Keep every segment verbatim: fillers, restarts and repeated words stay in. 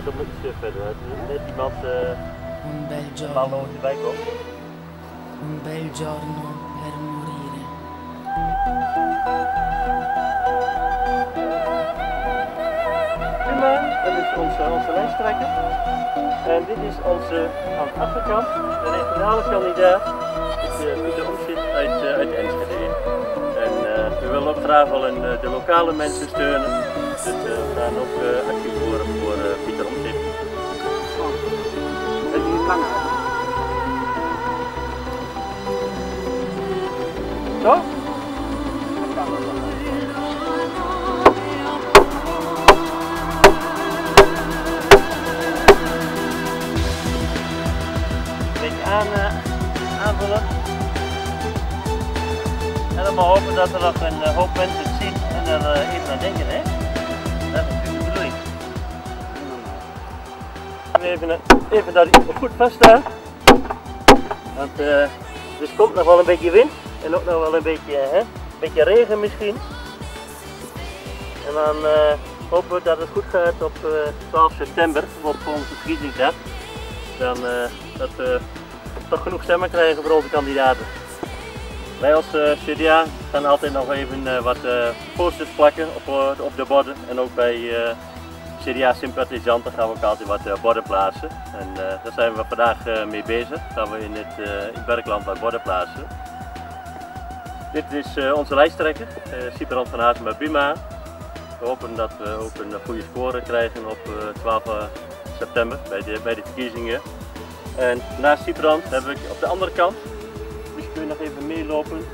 foto moet je verder. Net iemand uh, Un bel een giorno, bal erbij komt. un bel giorno per morire. Prima, dat is onze, onze lijsttrekker. En dit is onze, aan de achterkant, de regionale kandidaat. Dit is uh, Pieter Omtzigt uit, uh, uit Enschede. En uh, we willen ook graag wel een, uh, de lokale mensen steunen. Dus uh, we gaan ook uh, actief worden voor uh, Pieter Omtzigt. Dat is niet lang uit. Zo? Een beetje aan, uh, aanvullen. En dan maar hopen dat er nog een uh, hoop mensen het zien en er uh, even aan denken, hè? Dat is natuurlijk de bedoeling. Even, even dat hij goed vast staat. Want uh, er komt nog wel een beetje wind en ook nog wel een beetje, hè, een beetje regen misschien. En dan uh, hopen we dat het goed gaat op uh, twaalf september, op onze verkiezingsdag. Dan uh, dat we toch genoeg stemmen krijgen voor onze kandidaten. Wij als uh, C D A gaan altijd nog even uh, wat uh, posters plakken op, uh, op de borden en ook bij uh, C D A-sympathisanten gaan we ook altijd wat uh, borden plaatsen. En uh, daar zijn we vandaag uh, mee bezig. Gaan we in het, uh, in het Berkland wat borden plaatsen. Dit is uh, onze lijsttrekker, uh, Sibrand van Hazema-Buma. We hopen dat we ook een goede score krijgen op uh, twaalf september bij de, bij de verkiezingen. En naast Sibrand heb ik op de andere kant, misschien kun je nog even meelopen.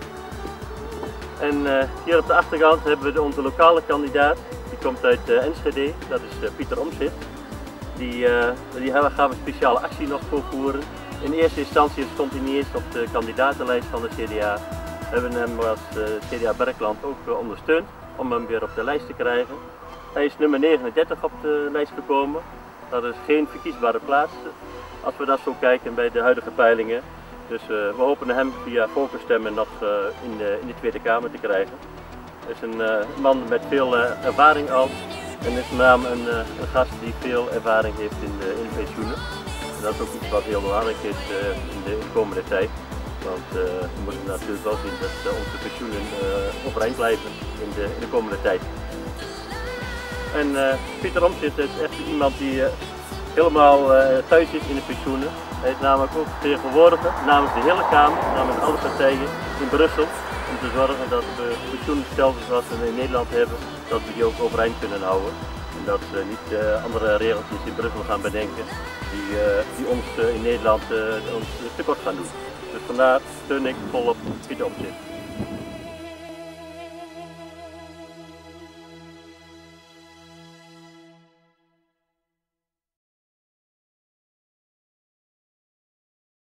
En uh, hier op de achterkant hebben we de, onze lokale kandidaat. Die komt uit uh, Enschede, dat is uh, Pieter Omtzigt. Die, uh, die gaan we een speciale actie nog voorvoeren. In eerste instantie stond hij niet eens op de kandidatenlijst van de C D A. We hebben hem als uh, C D A Berkland ook uh, ondersteund om hem weer op de lijst te krijgen. Hij is nummer negenendertig op de lijst gekomen. Dat is geen verkiesbare plaats als we dat zo kijken bij de huidige peilingen. Dus uh, we hopen hem via voorkeurstemmen nog uh, in, de, in de Tweede Kamer te krijgen. Hij is een uh, man met veel uh, ervaring al en is met name een, uh, een gast die veel ervaring heeft in de, in de pensioenen. En dat is ook iets wat heel belangrijk is uh, in, de, in de komende tijd. Want uh, we moeten natuurlijk wel zien dat uh, onze pensioenen uh, overeind blijven in de, in de komende tijd. En uh, Pieter Omtzigt is echt iemand die uh, helemaal uh, thuis is in de pensioenen. Hij is namelijk ook vertegenwoordiger namens de hele Kamer, namens alle partijen in Brussel. Om te zorgen dat we pensioenstelsels zoals we in Nederland hebben, dat we die ook overeind kunnen houden. En dat we niet uh, andere regeltjes in Brussel gaan bedenken die, uh, die ons uh, in Nederland uh, ons tekort gaan doen. Dus vandaar steun ik volop Pieter Omtzigt.